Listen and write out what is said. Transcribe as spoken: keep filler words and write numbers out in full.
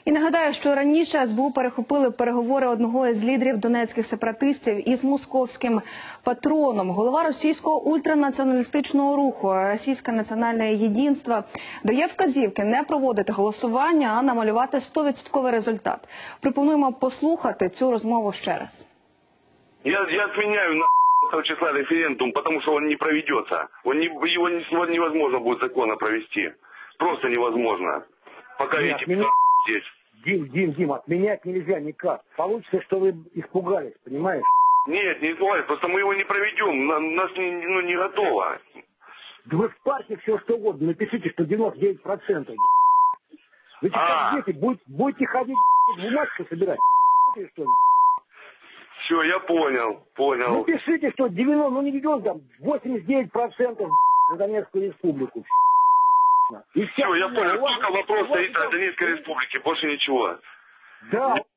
І нагадаю, що раніше ес бе у перехопили переговори одного із лідерів донецьких сепаратистів із московським патроном. Голова російського ультранаціоналістичного руху «Російське національне єдинство» дає вказівки не проводити голосування, а намалювати сто відсотків результат. Пропонуємо послухати цю розмову ще раз. Я, я отменяю на числа референдум, потому что он не проведется. Он не, его невозможно будет законно провести. Просто невозможно. Пока Нет, эти отменять... здесь. Дим, Дим, Дим, отменять нельзя никак. Получится, что вы испугались, понимаешь? Нет, не испугались, просто мы его не проведем. На, нас не, ну, не готово. Да вы в парке все что угодно. Напишите, что девяносто девять процентов. Вы сейчас А. дети, будете, будете ходить бумажку собирать. Что ли? Все, я понял, понял. Ну пишите, что девяносто, ну не девяносто, там восемьдесят девять процентов за Донецкую республику. И все, я понял. вас, Только вопрос вас, стоит о Донецкой республике, больше ничего. Да.